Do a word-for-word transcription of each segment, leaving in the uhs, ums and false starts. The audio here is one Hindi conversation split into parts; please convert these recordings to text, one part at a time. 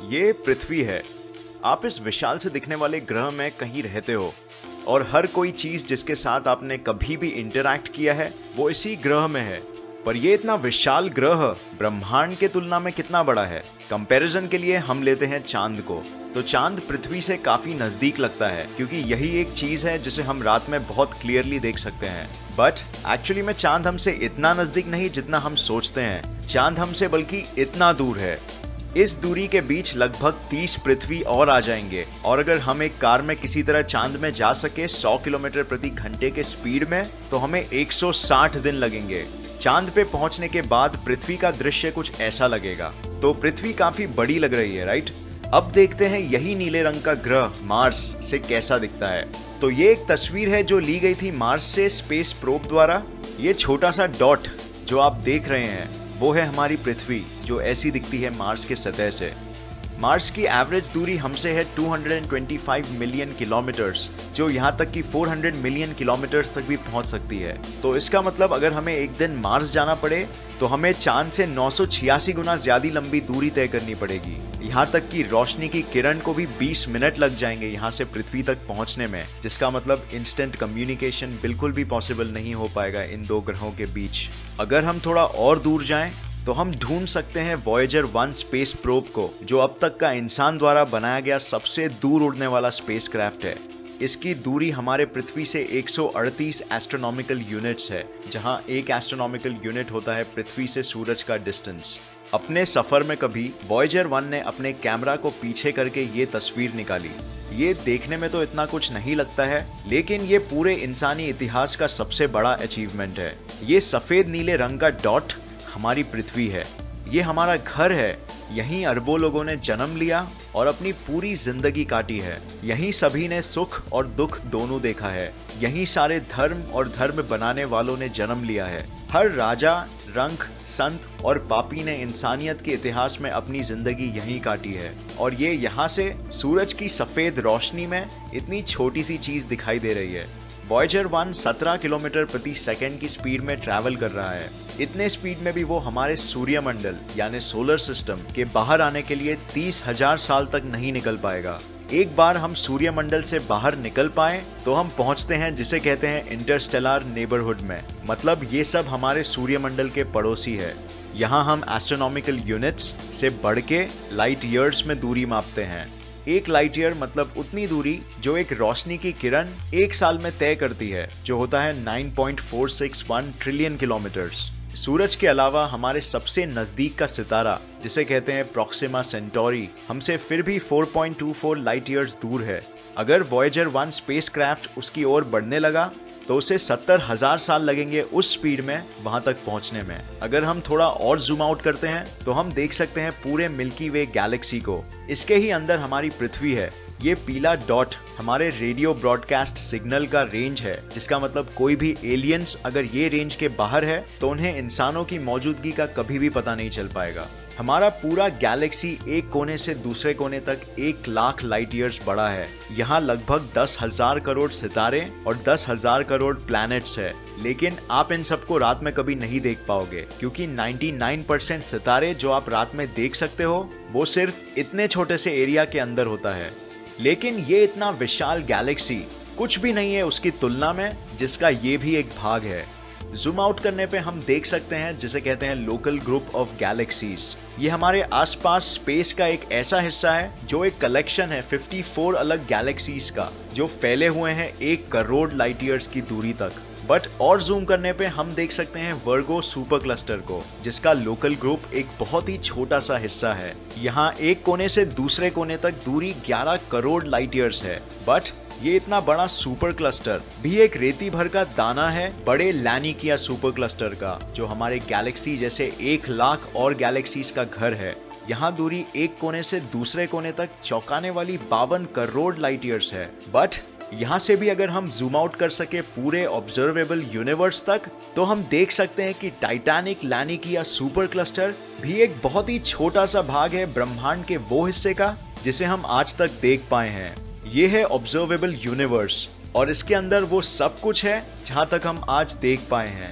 ये पृथ्वी है। आप इस विशाल से दिखने वाले ग्रह में कहीं रहते हो और हर कोई चीज जिसके साथ आपने कभी भी इंटरैक्ट किया है वो इसी ग्रह में है। पर ये इतना विशाल ग्रह ब्रह्मांड के तुलना में कितना बड़ा है? कंपैरिजन के लिए हम लेते हैं चांद को। तो चांद पृथ्वी से काफी नजदीक लगता है क्योंकि यही एक चीज है जिसे हम रात में बहुत क्लियरली देख सकते हैं। बट एक्चुअली में चांद हमसे इतना नजदीक नहीं जितना हम सोचते हैं। चांद हमसे बल्कि इतना दूर है। इस दूरी के बीच लगभग तीस पृथ्वी और आ जाएंगे, और अगर हम एक कार में किसी तरह चांद में जा सके सौ किलोमीटर प्रति घंटे के स्पीड में तो हमें एक सौ साठ दिन लगेंगे। चांद पे पहुंचने के बाद पृथ्वी का दृश्य कुछ ऐसा लगेगा। तो पृथ्वी काफी बड़ी लग रही है, राइट? अब देखते हैं यही नीले रंग का ग्रह मार्स से कैसा दिखता है। तो ये एक तस्वीर है जो ली गई थी मार्स से स्पेस प्रोब द्वारा। ये छोटा सा डॉट जो आप देख रहे हैं वो है हमारी पृथ्वी, जो ऐसी दिखती है मार्स के सतह से। मार्स की एवरेज दूरी हमसे है दो सौ पच्चीस मिलियन किलोमीटर्स, जो यहाँ तक कि चार सौ मिलियन किलोमीटर्स तक भी पहुँच सकती है। तो इसका मतलब अगर हमें एक दिन मार्स जाना पड़े तो हमें चांद से नौ सौ छियासी गुना ज्यादा लंबी दूरी तय करनी पड़ेगी। यहाँ तक कि रोशनी की किरण को भी बीस मिनट लग जाएंगे यहाँ से पृथ्वी तक पहुँचने में, जिसका मतलब इंस्टेंट कम्युनिकेशन बिल्कुल भी पॉसिबल नहीं हो पाएगा इन दो ग्रहों के बीच। अगर हम थोड़ा और दूर जाएं तो हम ढूंढ सकते हैं वॉयेजर वन स्पेस प्रोब को, जो अब तक का इंसान द्वारा बनाया गया सबसे दूर उड़ने वाला स्पेसक्राफ्ट है। इसकी दूरी हमारे पृथ्वी से एक सौ अड़तीस एस्ट्रोनॉमिकल यूनिट्स है, जहां एक एस्ट्रोनॉमिकल यूनिट होता है पृथ्वी से सूरज का डिस्टेंस। अपने सफर में कभी वॉयेजर वन ने अपने कैमरा को पीछे करके ये तस्वीर निकाली। ये देखने में तो इतना कुछ नहीं लगता है, लेकिन ये पूरे इंसानी इतिहास का सबसे बड़ा अचीवमेंट है। ये सफेद नीले रंग का डॉट हमारी पृथ्वी है। ये हमारा घर है। यहीं अरबों लोगों ने जन्म लिया और अपनी पूरी जिंदगी काटी है। यहीं सभी ने सुख और दुख दोनों देखा है। यहीं सारे धर्म और धर्म बनाने वालों ने जन्म लिया है। हर राजा, रंक, संत और पापी ने इंसानियत के इतिहास में अपनी जिंदगी यहीं काटी है। और ये यहाँ से सूरज की सफेद रोशनी में इतनी छोटी सी चीज दिखाई दे रही है। वॉयेजर वन सत्रह किलोमीटर प्रति सेकंड की स्पीड में ट्रैवल कर रहा है। इतने स्पीड में भी वो हमारे सूर्यमंडल यानी सोलर सिस्टम के बाहर आने के लिए तीस हजार साल तक नहीं निकल पाएगा। एक बार हम सूर्यमंडल से बाहर निकल पाए तो हम पहुंचते हैं जिसे कहते हैं इंटरस्टेलर नेबरहुड में। मतलब ये सब हमारे सूर्यमंडल के पड़ोसी है। यहाँ हम एस्ट्रोनॉमिकल यूनिट्स से बढ़ के लाइट ईयर्स में दूरी मापते हैं। एक लाइट ईयर मतलब उतनी दूरी जो एक रोशनी की किरण एक साल में तय करती है, जो होता है नौ पॉइंट चार छह एक ट्रिलियन किलोमीटर्स। सूरज के अलावा हमारे सबसे नजदीक का सितारा, जिसे कहते हैं प्रोक्सिमा सेंटोरी, हमसे फिर भी चार पॉइंट दो चार लाइट ईयर्स दूर है। अगर वॉयेजर वन स्पेसक्राफ्ट उसकी ओर बढ़ने लगा तो उसे सत्तर हजार साल लगेंगे उस स्पीड में वहां तक पहुंचने में। अगर हम थोड़ा और जूम आउट करते हैं तो हम देख सकते हैं पूरे मिल्की वे गैलेक्सी को। इसके ही अंदर हमारी पृथ्वी है। ये पीला डॉट हमारे रेडियो ब्रॉडकास्ट सिग्नल का रेंज है, जिसका मतलब कोई भी एलियंस अगर ये रेंज के बाहर है तो उन्हें इंसानों की मौजूदगी का कभी भी पता नहीं चल पाएगा। हमारा पूरा गैलेक्सी एक कोने से दूसरे कोने तक एक लाख लाइट ईयर्स बड़ा है। यहाँ लगभग दस हजार करोड़ सितारे और दस हजार करोड़ प्लैनेट्स है। लेकिन आप इन सबको रात में कभी नहीं देख पाओगे, क्योंकि निन्यानवे परसेंट सितारे जो आप रात में देख सकते हो वो सिर्फ इतने छोटे से एरिया के अंदर होता है। लेकिन ये इतना विशाल गैलेक्सी कुछ भी नहीं है उसकी तुलना में, जिसका ये भी एक भाग है। जूम आउट करने पे हम देख सकते हैं जिसे कहते हैं लोकल ग्रुप ऑफ गैलेक्सीज। ये हमारे आसपास स्पेस का एक ऐसा हिस्सा है जो एक कलेक्शन है चौवन अलग गैलेक्सीज का, जो फैले हुए हैं एक करोड़ लाइट ईयर्स की दूरी तक। बट और जूम करने पे हम देख सकते हैं वर्गो सुपर क्लस्टर को, जिसका लोकल ग्रुप एक बहुत ही छोटा सा हिस्सा है। यहाँ एक कोने से दूसरे कोने तक दूरी ग्यारह करोड़ लाइट ईयर्स है। बट ये इतना बड़ा सुपर क्लस्टर भी एक रेती भर का दाना है बड़े लैनिकिया सुपर क्लस्टर का, जो हमारे गैलेक्सी जैसे एक लाख और गैलेक्सीज का घर है। यहाँ दूरी एक कोने से दूसरे कोने तक चौंकाने वाली बावन करोड़ लाइट ईयर्स है। बट यहाँ से भी अगर हम जूम आउट कर सके पूरे ऑब्जर्वेबल यूनिवर्स तक, तो हम देख सकते हैं कि टाइटैनिक लैनिकिया सुपर क्लस्टर भी एक बहुत ही छोटा सा भाग है ब्रह्मांड के वो हिस्से का जिसे हम आज तक देख पाए हैं। ये है ऑब्जर्वेबल यूनिवर्स और इसके अंदर वो सब कुछ है जहां तक हम आज देख पाए हैं।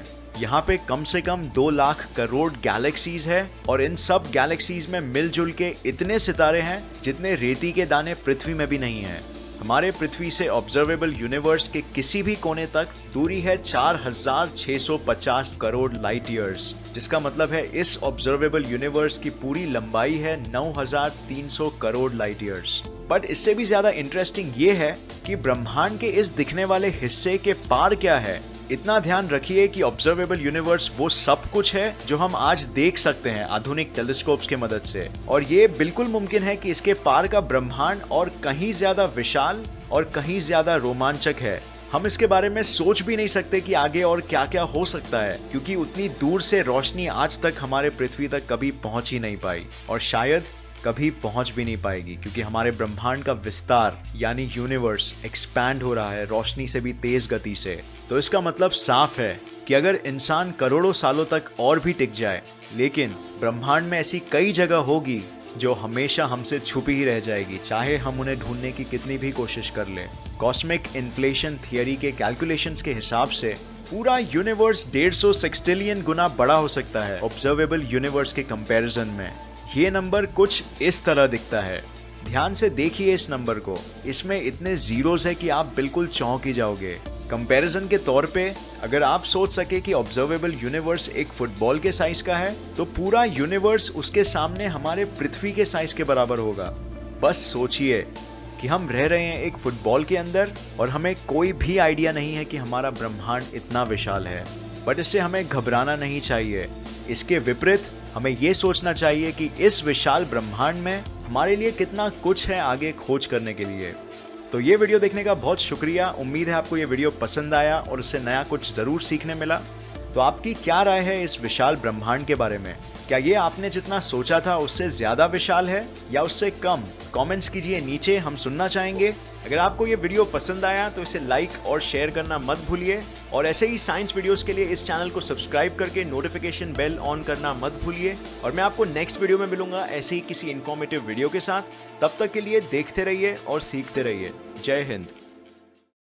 यहाँ पे कम से कम दो लाख करोड़ गैलेक्सीज है और इन सब गैलेक्सीज में मिलजुल के इतने सितारे हैं जितने रेती के दाने पृथ्वी में भी नहीं है। हमारे पृथ्वी से ऑब्जर्वेबल यूनिवर्स के किसी भी कोने तक दूरी है चार हजार छह सौ पचास करोड़ लाइट ईयर्स, जिसका मतलब है इस ऑब्जर्वेबल यूनिवर्स की पूरी लंबाई है नौ हजार तीन सौ करोड़ लाइट ईयर्स। बट इससे भी ज्यादा इंटरेस्टिंग ये है कि ब्रह्मांड के इस दिखने वाले हिस्से के पार क्या है। इतना ध्यान रखिए कि ऑब्जर्वेबल यूनिवर्स वो सब कुछ है जो हम आज देख सकते हैं आधुनिक टेलीस्कोप्स की मदद से, और ये बिल्कुल मुमकिन है कि इसके पार का ब्रह्मांड और कहीं ज्यादा विशाल और कहीं ज्यादा रोमांचक है। हम इसके बारे में सोच भी नहीं सकते कि आगे और क्या क्या हो सकता है, क्योंकि उतनी दूर से रोशनी आज तक हमारे पृथ्वी तक कभी पहुंच ही नहीं पाई और शायद कभी पहुंच भी नहीं पाएगी, क्योंकि हमारे ब्रह्मांड का विस्तार यानी यूनिवर्स एक्सपैंड हो रहा है रोशनी से भी तेज गति से। तो इसका मतलब साफ है कि अगर इंसान करोड़ों सालों तक और भी टिक जाए, लेकिन ब्रह्मांड में ऐसी कई जगह होगी जो हमेशा हमसे छुपी ही रह जाएगी, चाहे हम उन्हें ढूंढने की कितनी भी कोशिश कर लें। कॉस्मिक इन्फ्लेशन थियरी के कैलकुलेशंस के हिसाब से पूरा यूनिवर्स डेढ़ सौ सेक्सटिलियन गुना बड़ा हो सकता है ऑब्जर्वेबल यूनिवर्स के कंपैरिजन में। ये नंबर कुछ इस तरह दिखता है, ध्यान से देखिए इस नंबर को, इसमें इतने जीरोस है कि आप बिल्कुल चौंक ही जाओगे। कंपैरिजन के तौर पे अगर आप सोच सके कि ऑब्जर्वेबल यूनिवर्स एक फुटबॉल के साइज का है, तो पूरा यूनिवर्स उसके सामने हमारे पृथ्वी के साइज के बराबर होगा। बस सोचिए कि हम रह रहे हैं एक फुटबॉल के अंदर और हमें कोई भी आइडिया नहीं है कि हमारा ब्रह्मांड इतना विशाल है। बट इससे हमें घबराना नहीं चाहिए, इसके विपरीत हमें यह सोचना चाहिए कि इस विशाल ब्रह्मांड में हमारे लिए कितना कुछ है आगे खोज करने के लिए। तो ये वीडियो देखने का बहुत शुक्रिया। उम्मीद है आपको ये वीडियो पसंद आया और इससे नया कुछ जरूर सीखने मिला। तो आपकी क्या राय है इस विशाल ब्रह्मांड के बारे में? क्या ये आपने जितना सोचा था उससे ज्यादा विशाल है या उससे कम? कमेंट्स कीजिए नीचे, हम सुनना चाहेंगे। अगर आपको ये वीडियो पसंद आया तो इसे लाइक और शेयर करना मत भूलिए, और ऐसे ही साइंस वीडियोस के लिए इस चैनल को सब्सक्राइब करके नोटिफिकेशन बेल ऑन करना मत भूलिए। और मैं आपको नेक्स्ट वीडियो में मिलूंगा ऐसे ही किसी इंफॉर्मेटिव वीडियो के साथ। तब तक के लिए देखते रहिए और सीखते रहिए। जय हिंद।